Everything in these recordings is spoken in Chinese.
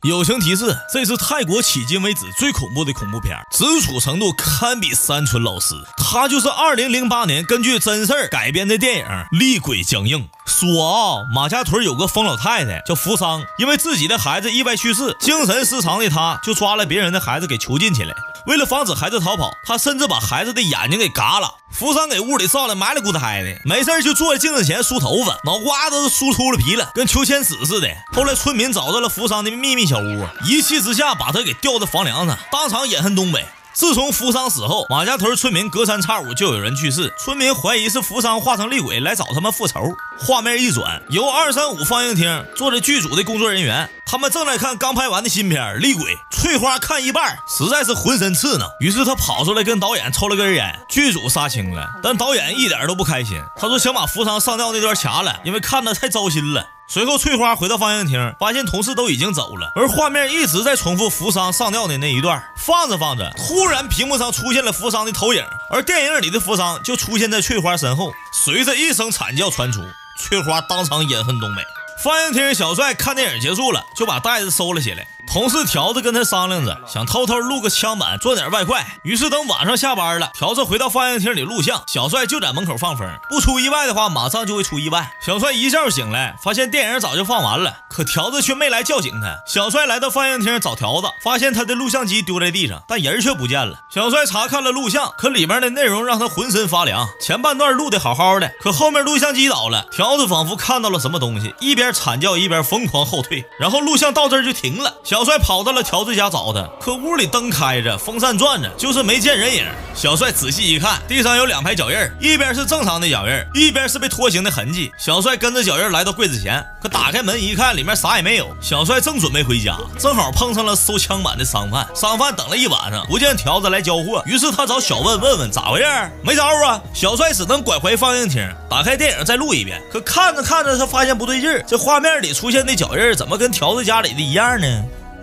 友情提示：这是泰国迄今为止最恐怖的恐怖片，直楚程度堪比山村老师。他就是2008年根据真事儿改编的电影《厉鬼僵硬》。说马家屯有个疯老太太叫扶桑，因为自己的孩子意外去世，精神失常的她就抓了别人的孩子给囚禁起来。为了防止孩子逃跑，她甚至把孩子的眼睛给嘎了。扶桑给屋里照的埋了骨胎的，没事就坐在镜子前梳头发，脑瓜子都梳出了皮了，跟求签子似的。后来村民找到了扶桑的秘密小屋，一气之下把他给吊在房梁上，当场眼恨东北。自从扶桑死后，马家屯村民隔三差五就有人去世，村民怀疑是扶桑化成厉鬼来找他们复仇。画面一转，由235放映厅坐着剧组的工作人员，他们正在看刚拍完的新片《厉鬼》。翠花看一半，实在是浑身刺挠，于是他跑出来跟导演抽了根烟。剧组杀青了，但导演一点都不开心，他说想把扶桑上吊那段掐了，因为看得太糟心了。随后翠花回到放映厅，发现同事都已经走了，而画面一直在重复扶桑上吊的那一段。放着放着，突然屏幕上出现了扶桑的投影，而电影里的扶桑就出现在翠花身后。随着一声惨叫传出，翠花当场眼恨东北。放映厅小帅看电影结束了，就把袋子收了起来。同事条子跟他商量着，想偷偷录个枪版赚点外快。于是等晚上下班了，条子回到放映厅里录像，小帅就在门口放风，不出意外的话马上就会出意外。小帅一觉醒来，发现电影早就放完了，可条子却没来叫醒他。小帅来到放映厅找条子，发现他的录像机丢在地上，但人却不见了。小帅查看了录像，可里面的内容让他浑身发凉。前半段录得好好的，可后面录像机倒了，条子仿佛看到了什么东西，一边惨叫一边疯狂后退，然后录像到这儿就停了。小帅跑到了条子家找他，可屋里灯开着，风扇转着，就是没见人影。小帅仔细一看，地上有2排脚印，一边是正常的脚印，一边是被拖行的痕迹。小帅跟着脚印来到柜子前，可打开门一看，里面啥也没有。小帅正准备回家，正好碰上了收枪版的商贩。商贩等了一晚上，不见条子来交货，于是他找小问问咋回事，没招啊。小帅只能拐回放映厅，打开电影再录一遍。可看着看着，他发现不对劲儿，这画面里出现的脚印怎么跟条子家里的一样呢？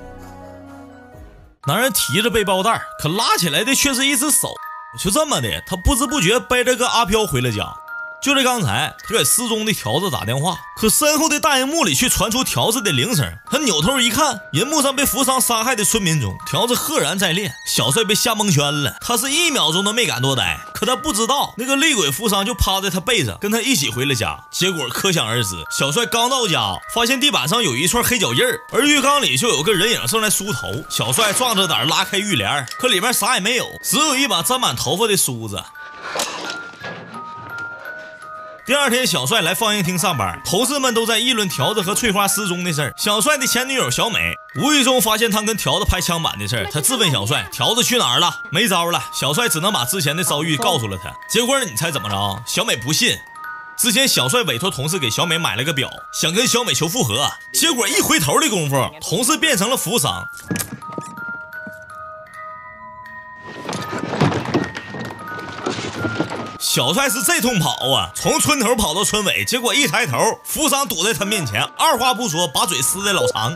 男人提着背包袋，可拉起来的却是一只手。就这么的，他不知不觉背着个阿飘回了家。就在刚才，他给失踪的条子打电话，可身后的大荧幕里却传出条子的铃声。他扭头一看，银幕上被扶桑杀害的村民中，条子赫然在列。小帅被吓蒙圈了，他是1秒钟都没敢多待。可他不知道，那个厉鬼扶桑就趴在他背上，跟他一起回了家。结果可想而知，小帅刚到家，发现地板上有一串黑脚印，而浴缸里就有个人影正在梳头。小帅壮着胆拉开浴帘，可里面啥也没有，只有一把沾满头发的梳子。第二天，小帅来放映厅上班，同事们都在议论条子和翠花失踪的事儿。小帅的前女友小美无意中发现他跟条子拍枪版的事儿，他质问小帅：“条子去哪儿了？”没招了，小帅只能把之前的遭遇告诉了他。结果你猜怎么着？小美不信。之前小帅委托同事给小美买了个表，想跟小美求复合，结果一回头的功夫，同事变成了扶桑。小帅是这通跑啊，从村头跑到村尾，结果一抬头，扶桑堵在他面前，二话不说，把嘴撕得老长。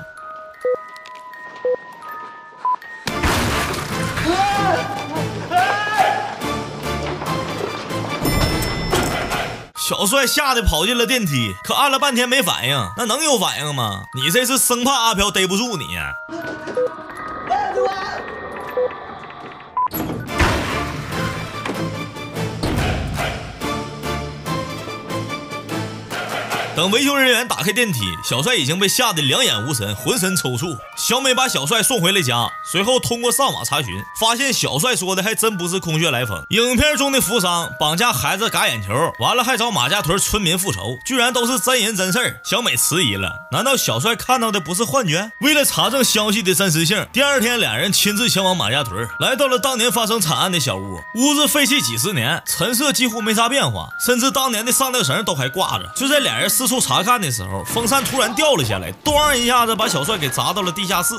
小帅吓得跑进了电梯，可按了半天没反应，那能有反应吗？你这是生怕阿飘逮不住你呀。等维修人员打开电梯，小帅已经被吓得两眼无神，浑身抽搐。小美把小帅送回了家，随后通过上网查询，发现小帅说的还真不是空穴来风。影片中的扶桑绑架孩子嘎眼球，完了还找马家屯村民复仇，居然都是真人真事儿。小美迟疑了，难道小帅看到的不是幻觉？为了查证消息的真实性，第二天两人亲自前往马家屯，来到了当年发生惨案的小屋。屋子废弃几十年，陈设几乎没啥变化，甚至当年的上吊绳都还挂着。就在两人四处查看的时候，风扇突然掉了下来，咣一下子把小帅给砸到了地下室。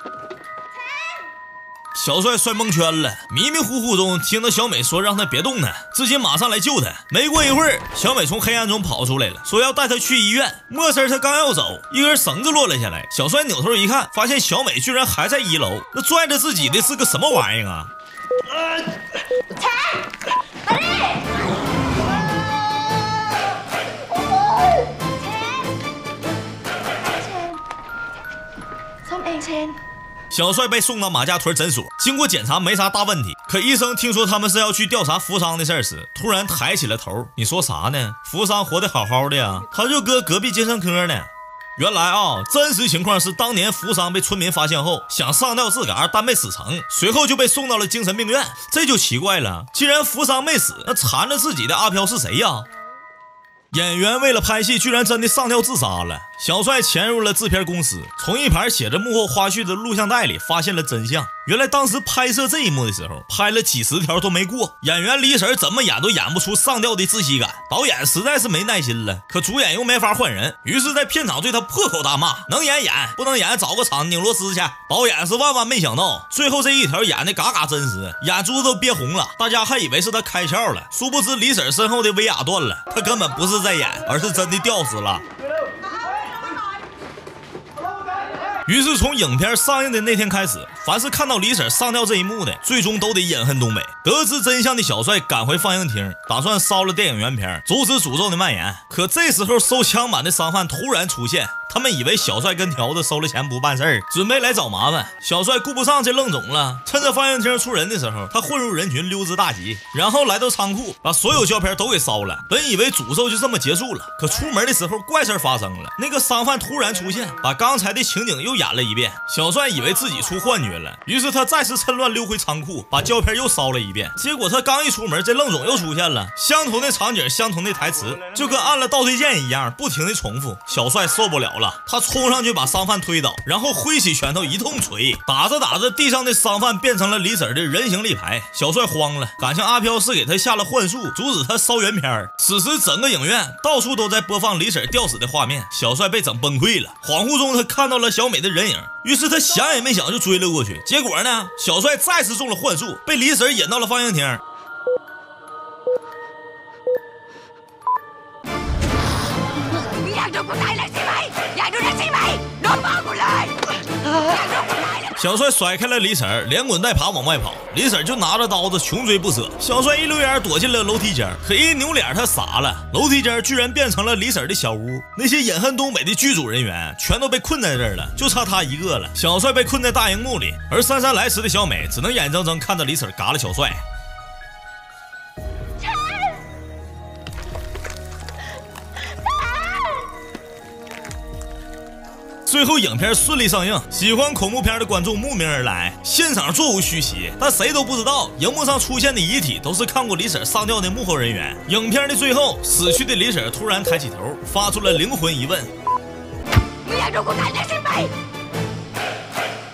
小帅摔蒙圈了，迷迷糊糊中听到小美说让他别动弹，自己马上来救他。没过一会儿，小美从黑暗中跑出来了，说要带他去医院。没事他刚要走，一根绳子落了下来，小帅扭头一看，发现小美居然还在1楼，那拽着自己的是个什么玩意儿啊？ ซ่อมเอง小帅被送到马家屯诊所，经过检查没啥大问题。可医生听说他们是要去调查扶桑的事时，突然抬起了头。你说啥呢？扶桑活得好好的呀，他就搁隔壁精神科呢。原来真实情况是当年扶桑被村民发现后，想上吊自个但没死成，随后就被送到了精神病院。这就奇怪了，既然扶桑没死，那缠着自己的阿飘是谁呀？演员为了拍戏，居然真的上吊自杀了。小帅潜入了制片公司，从一盘写着幕后花絮的录像带里发现了真相。原来当时拍摄这一幕的时候，拍了几十条都没过。演员李婶怎么演都演不出上吊的窒息感，导演实在是没耐心了，可主演又没法换人，于是在片场对他破口大骂：能演演，不能演找个厂拧螺丝去。导演是万万没想到，最后这一条演的嘎嘎真实，眼珠子都憋红了，大家还以为是他开窍了，殊不知李婶身后的威亚断了，他根本不是在演，而是真的吊死了。于是从影片上映的那天开始，凡是看到李婶上吊这一幕的，最终都得隐恨东北。得知真相的小帅赶回放映厅，打算烧了电影原片，阻止诅咒的蔓延。可这时候收枪版的商贩突然出现，他们以为小帅跟条子收了钱不办事儿，准备来找麻烦。小帅顾不上这愣种了，趁着放映厅出人的时候，他混入人群溜之大吉，然后来到仓库，把所有胶片都给烧了。本以为诅咒就这么结束了，可出门的时候怪事发生了，那个商贩突然出现，把刚才的情景又演了一遍。小帅以为自己出幻觉了，于是他再次趁乱溜回仓库，把胶片又烧了一遍。结果他刚一出门，这愣种又出现了，相同的场景，相同的台词，就跟按了倒退键一样，不停的重复。小帅受不了了，他冲上去把商贩推倒，然后挥起拳头一通捶，打着打着，地上的商贩变成了李婶的人形立牌。小帅慌了，感情阿飘是给他下了幻术，阻止他烧原片。此时整个影院到处都在播放李婶吊死的画面，小帅被整崩溃了。恍惚中他看到了小美的人影，于是他想也没想就追了过去。结果呢，小帅再次中了幻术，被李婶引到了放映厅。小帅甩开了李婶，连滚带爬往外跑，李婶就拿着刀子穷追不舍。小帅一溜烟躲进了楼梯间，可一扭脸他傻了，楼梯间居然变成了李婶的小屋。那些隐恨东北的剧组人员全都被困在这儿了，就差他一个了。小帅被困在大荧幕里，而姗姗来迟的小美只能眼睁睁看着李婶嘎了小帅。最后影片顺利上映，喜欢恐怖片的观众慕名而来，现场座无虚席。但谁都不知道，荧幕上出现的遗体都是看过李婶上吊的幕后人员。影片的最后，死去的李婶突然抬起头，发出了灵魂疑问：你要如果看的是美